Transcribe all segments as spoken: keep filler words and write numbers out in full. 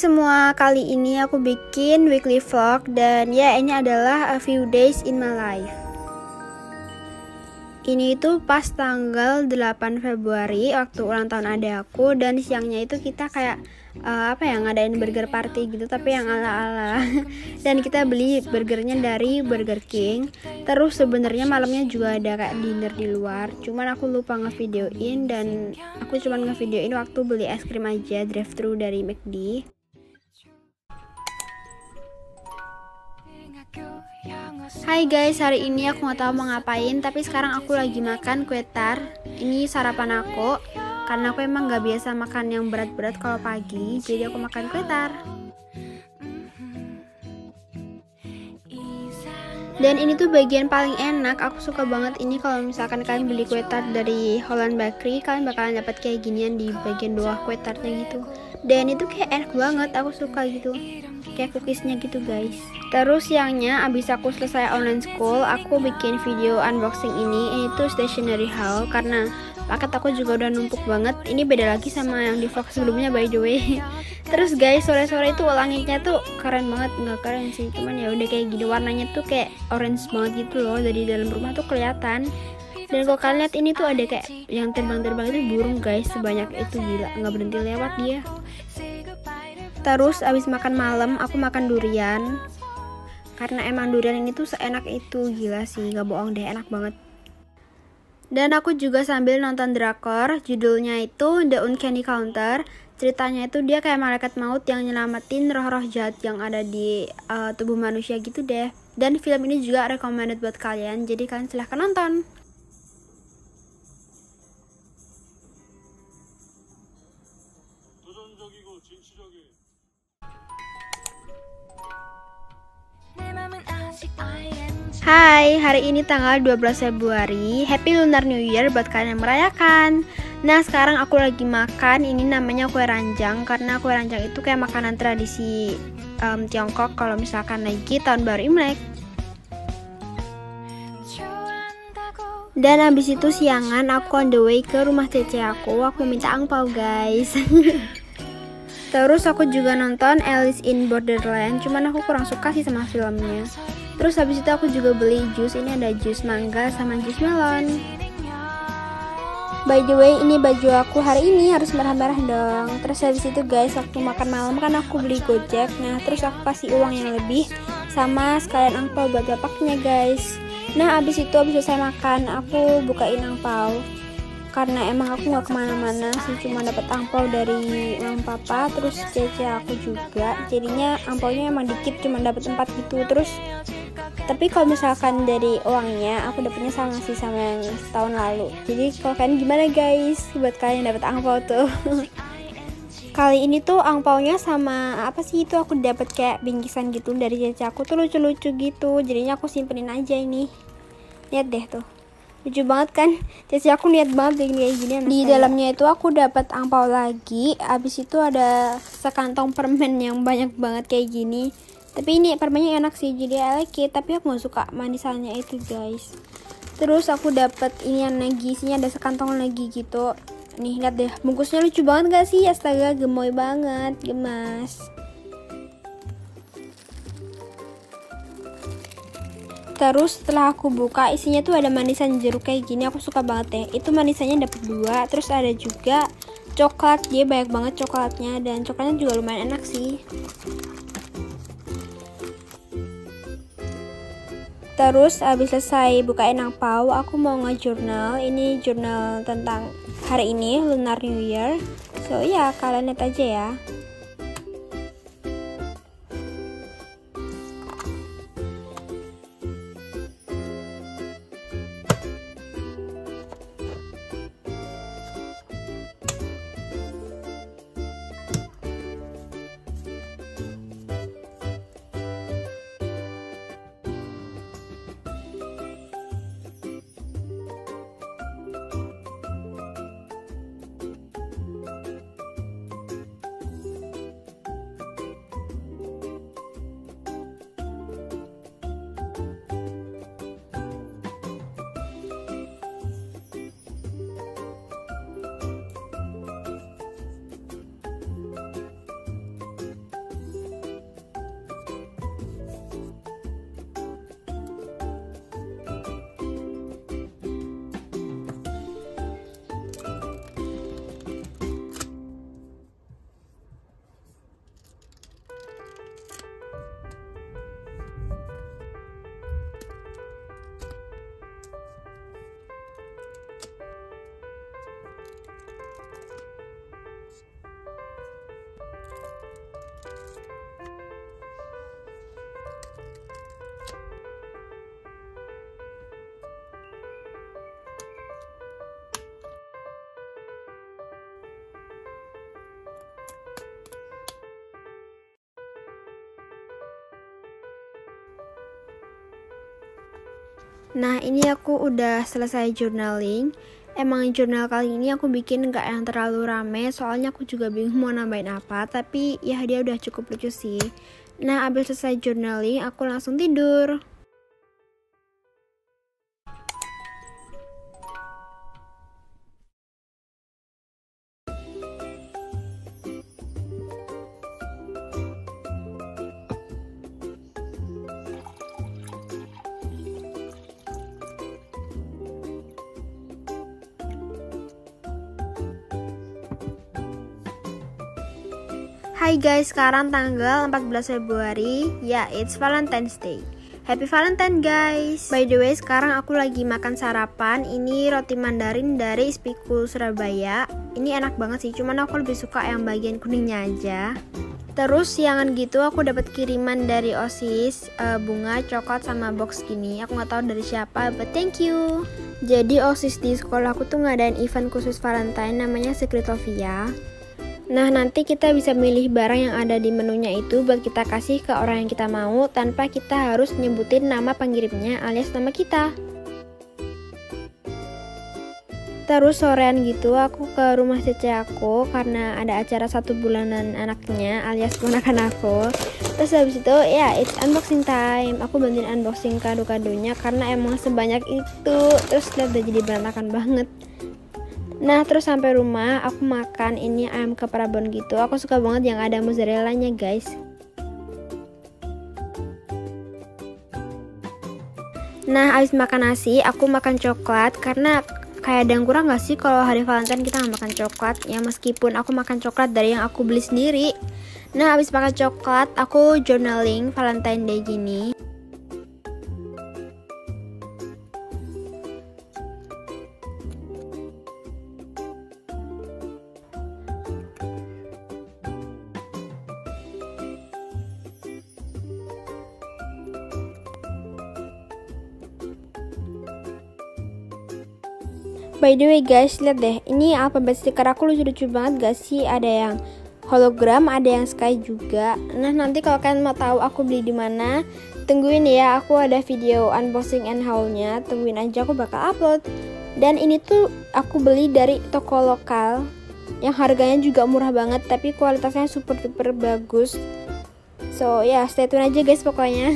semua, kali ini aku bikin weekly vlog dan ya ini adalah a few days in my life. Ini itu pas tanggal delapan Februari waktu ulang tahun adek aku, dan siangnya itu kita kayak uh, apa ya ngadain burger party gitu tapi yang ala-ala. Dan kita beli burgernya dari Burger King. Terus sebenarnya malamnya juga ada kayak dinner di luar. Cuman aku lupa ngevideoin dan aku cuman ngevideoin waktu beli es krim aja drive thru dari McD. Hai guys, hari ini aku nggak tahu mau ngapain, tapi sekarang aku lagi makan kue tar. Ini sarapan aku, karena aku emang nggak biasa makan yang berat-berat kalau pagi, jadi aku makan kue tar. Dan ini tuh bagian paling enak, aku suka banget ini kalau misalkan kalian beli kue tar dari Holland Bakery, kalian bakalan dapat kayak ginian di bagian bawah kue tartnya gitu. Dan itu kayak enak banget, aku suka gitu, kayak cookiesnya gitu guys. Terus siangnya abis aku selesai online school, aku bikin video unboxing ini. Ini tuh stationery haul karena paket aku juga udah numpuk banget. Ini beda lagi sama yang di vlog sebelumnya by the way. Terus guys, sore-sore itu langitnya tuh keren banget, nggak keren sih, cuman ya udah kayak gini, warnanya tuh kayak orange banget gitu loh, dari dalam rumah tuh kelihatan. Dan kalau kalian lihat ini tuh ada kayak yang terbang-terbang itu burung guys, sebanyak itu, gila, nggak berhenti lewat dia. Terus abis makan malam aku makan durian, karena emang durian ini tuh seenak itu, gila sih, gak bohong deh, enak banget. Dan aku juga sambil nonton drakor, judulnya itu The Uncanny Counter. Ceritanya itu dia kayak malaikat maut yang nyelamatin roh-roh jahat yang ada di uh, tubuh manusia gitu deh. Dan film ini juga recommended buat kalian, jadi kalian silahkan nonton. Hai, hari ini tanggal dua belas Februari. Happy Lunar New Year buat kalian yang merayakan. Nah, sekarang aku lagi makan, ini namanya kue ranjang, karena kue ranjang itu kayak makanan tradisi um, Tiongkok kalau misalkan lagi tahun baru Imlek. Dan abis itu siangan aku on the way ke rumah cece aku, aku minta angpau guys. Terus aku juga nonton Alice in Borderland, cuman aku kurang suka sih sama filmnya. Terus habis itu aku juga beli jus, ini ada jus mangga sama jus melon. By the way, ini baju aku hari ini harus merah-merah dong. Terus habis itu guys, waktu makan malam kan aku beli Gojek. Nah terus aku kasih uang yang lebih sama sekalian angpau buat bapaknya guys. Nah abis itu abis selesai makan aku bukain angpau, karena emang aku nggak kemana-mana sih, cuma dapat angpau dari mama papa terus cece aku juga, jadinya angpaunya emang dikit, cuma dapat empat gitu. Terus tapi kalau misalkan dari uangnya aku dapetnya sama sih sama yang setahun lalu. Jadi kalau kalian gimana guys buat kalian dapat angpau tuh? Kali ini tuh angpaunya sama apa sih itu, aku dapet kayak bingkisan gitu dari cece aku tuh, lucu-lucu gitu, jadinya aku simpenin aja ini. Lihat deh tuh, lucu banget kan, cece aku niat banget bikin kayak gini. Di dalamnya itu aku dapat angpau lagi, abis itu ada sekantong permen yang banyak banget kayak gini. Tapi ini permennya enak sih, jadi I like it, tapi aku gak suka manisannya itu guys. Terus aku dapat ini yang lagi, isinya ada sekantong lagi gitu. Nih lihat deh, bungkusnya lucu banget gak sih? Astaga, gemoy banget, gemas. Terus setelah aku buka, isinya tuh ada manisan jeruk kayak gini, aku suka banget deh. Itu manisannya dapat dua. Terus ada juga coklat, dia banyak banget coklatnya, dan coklatnya juga lumayan enak sih. Terus abis selesai bukain angpau, aku mau nge-jurnal. Ini jurnal tentang hari ini, Lunar New Year. So ya, kalian lihat aja ya. Nah, ini aku udah selesai journaling. Emang jurnal kali ini aku bikin gak yang terlalu rame, soalnya aku juga bingung mau nambahin apa, tapi ya dia udah cukup lucu sih. Nah, abis selesai journaling, aku langsung tidur. Hai guys, sekarang tanggal empat belas Februari. Ya, it's Valentine's Day. Happy Valentine guys. By the way, sekarang aku lagi makan sarapan. Ini roti Mandarin dari Ispiku Surabaya. Ini enak banget sih, cuman aku lebih suka yang bagian kuningnya aja. Terus siangan gitu aku dapat kiriman dari OSIS, uh, bunga, coklat sama box gini. Aku nggak tahu dari siapa, but thank you. Jadi OSIS di sekolah aku tuh ngadain event khusus Valentine namanya Secretopia. Nah, nanti kita bisa milih barang yang ada di menunya itu buat kita kasih ke orang yang kita mau tanpa kita harus nyebutin nama pengirimnya alias nama kita. Terus sorean gitu aku ke rumah cece aku karena ada acara satu bulanan anaknya alias ponakan aku. Terus habis itu ya it's unboxing time. Aku bantuin unboxing kado-kadonya karena emang sebanyak itu. Terus lihat udah jadi berantakan banget. Nah, terus sampai rumah aku makan ini ayam keprabon gitu. Aku suka banget yang ada mozzarella-nya, guys. Nah, abis makan nasi, aku makan coklat karena kayak ada yang kurang gak sih kalau hari Valentine kita gak makan coklat? Ya meskipun aku makan coklat dari yang aku beli sendiri. Nah, abis makan coklat, aku journaling Valentine Day gini. By the way guys, lihat deh, ini alfabet stiker aku lucu-lucu banget gak sih? Ada yang hologram, ada yang sky juga. Nah, nanti kalau kalian mau tahu aku beli di mana, tungguin ya, aku ada video unboxing and haul-nya. Tungguin aja, aku bakal upload. Dan ini tuh aku beli dari toko lokal yang harganya juga murah banget, tapi kualitasnya super duper bagus. So ya, yeah, stay tune aja guys pokoknya.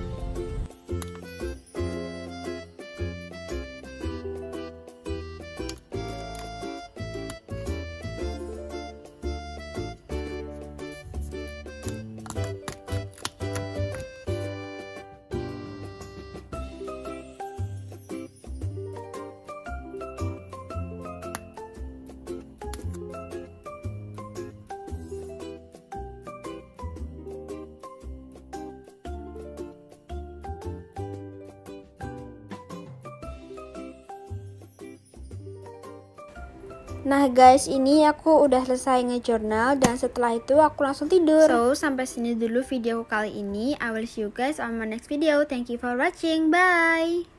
Nah guys, ini aku udah selesai nge-journal dan setelah itu aku langsung tidur. So, sampai sini dulu video kali ini. I will see you guys on my next video. Thank you for watching. Bye!